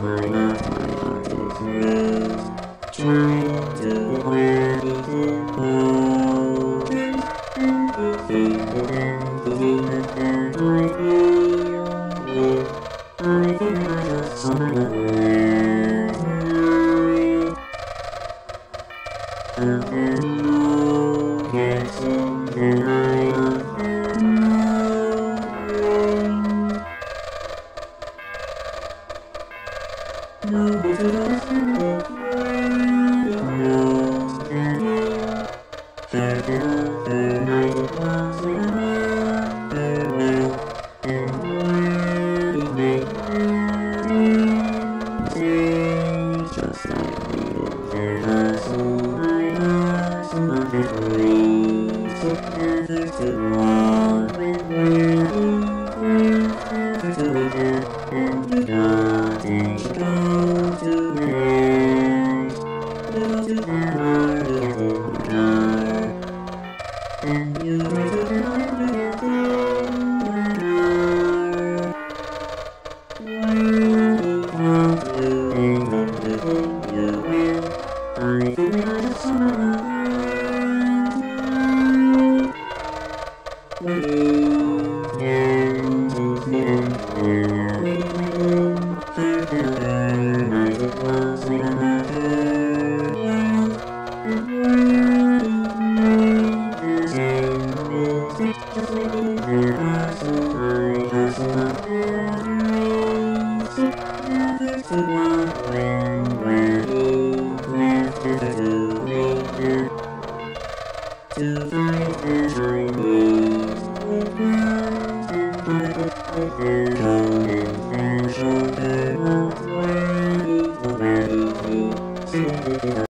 my heart is rude, trying to be where it is hold. And I feel it. I think I just saw my life. And then more guessing than I often know. Nobody doesn't it knows that third another night it was like another world, and where we made everything just like we did. And hustle, I hustle on that race, together to walk when we're never to again, and you nothing go to the next, go to that heart again in your heart, and you go to the heart again in your heart. Working on doing everything you will, I think I just saw my weekend is near, and third night it was like another world, and working the same business just like me. And hustle, I hustle up that race, together to walk when he left never to later, to find that I need with love and bucket with their coat and their shoulder of where he